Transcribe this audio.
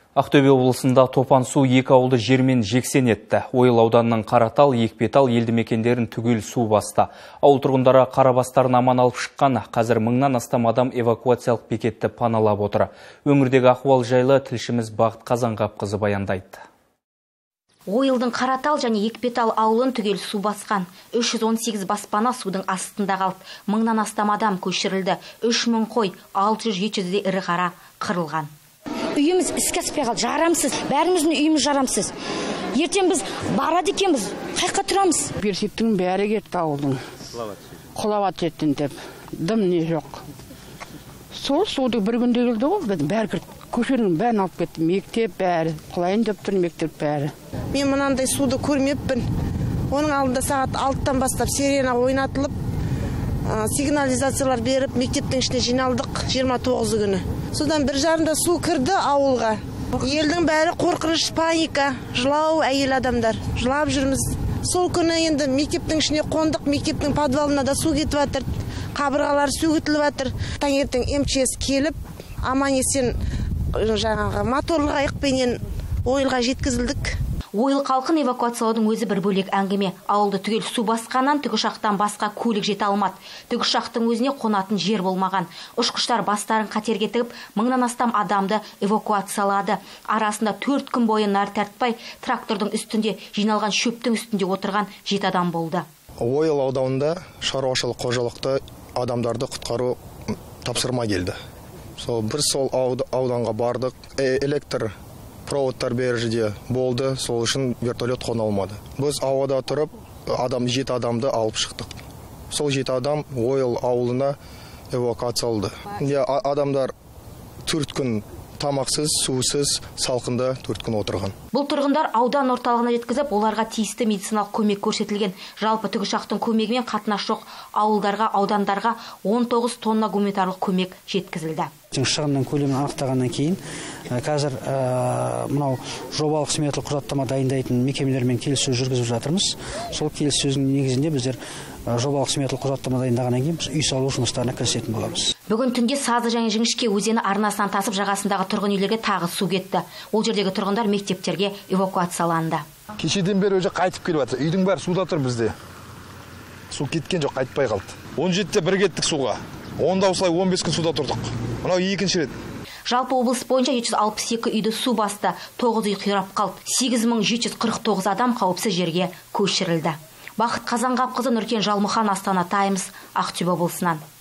Ақтөбе облысында топан су екі ауылды жермен жексен етті. Ойыл ауданының Қаратал, Екпетал елді мекендерін түгел су басты. Ауыл тұрғындары қарабастарын аман алып шыққан. Қазір мыңнан астам адам эвакуациялық бекетті паналап отыр. Өңірдегі ахуал жайлы тілшіміз Бақыт Қазанғапқызы баяндайды. Ойылдың Қаратал және Екпетал ауылын түгел су басқан. 318 баспана судың астында қалды. Мыңнан астам адам көшірілді. 3000 қой, 600-700 ірі қара қырылған. Үйіміз іске аспай қалды, жарамсыз. Бәріміздің үйіміз жарамсыз. Ертең біз барады екенбіз, қайқа тұрамыз. Берсектің бәрі кетті ауылдың. Құлават еттін деп. Дым не жоқ. Сол суды бір күнде келді ғой, бәрі кірді. Көшенің бәрін алып кетті. Мектеп бәрі. Құлайын деп тұр мектеп бәрі. Мен мынандай суды көрмеппін. Оның алдында сағат 6-тан бастап сирена ойнатылып, сигнализациялар беріп, мектептің ішіне жиналдық 29 күні. Содан бір жарымда су кірді ауылға. Елдің бәрі қорқыныш, паника, жылау әйел адамдар. Жылап жүрміз. Сол күні енді мектептің ішіне қондық, мектептің подвалына да су кетіп жатыр. Қабырғалар сөгітіліп жатыр. Таңертең МЧС келіп, аман есен жаңағы моторлы қайықпенен Ойылға жеткізілдік. Ойыл халқын эвакуациялаудың өзі бір бөлек әңгіме. Ауылды түгел су басқаннан тікұшақтан басқа көлік жете алмады. Тікұшақтың өзіне қонатын жер болмаған. Ұшқыштар бастарын қатерге тігіп, мыңнан астам адамды эвакуациялады. Арасында 4 күн бойы нар тартпай, трактордың үстінде, жиналған шөптің үстінде отырған 7 адам болды. Ойыл ауданында шаруашылық қожалықта адамдарды құтқару тапсырма келді. Біз сол ауданға бардық, электр проводтар бер жерде болды, сол үшін вертолет қона алмады. Біз ауада тұрып, 7 адамды алып шықтық. Сол 7 адам Ойыл ауылына эвакуацияланды. Адамдар 4 күн тамақсыз, сусыз, салқында 4 күн отырған. Бұл тұрғындар аудан орталығына жеткізіп, оларға тиісті медициналық көмек көрсетілген. Жалпы тікұшақтың көмегімен қатынас жоқ ауылдарға, аудандарға 19 тонна гуманитарлық көмек жеткізілді. Шығынның көлемін анықтағаннан кейін қазір мынау жобалық сметалық құжаттама дайындайтын мекемелермен келіссөз жүргізіп жатырмыз. Сол келіссөздің негізінде біздер жобалық сметалық құжаттама дайындағаннан кейін үй салу жұмыстарына кірісетін боламыз. Бүгін түнде Сазы және Жіңішке өзені арнасынан тасып жағасындағы тұрғын үйлерге тағы су кетті. Ол жердегі тұрғындар мектептерге эвакуацияланды. Кешеден бері өже қайтып келіп жатыр. Үйдің бәрі суда тұр бізде. Су кеткен жоқ, қайтпай қалды. 17-те бір кеттік суға. Онда осылай 15 күн суда тұрдық. Мынау екінші рет. Жалпы облыс бойынша 762 үйді су басты, 9 үй қирап қалды. 8749 адам қауіпсіз жерге көшірілді. Бақыт Қазанғапқызы, Нұркен Жалмұхан, Астана Таймс, Ақтөбе облысынан.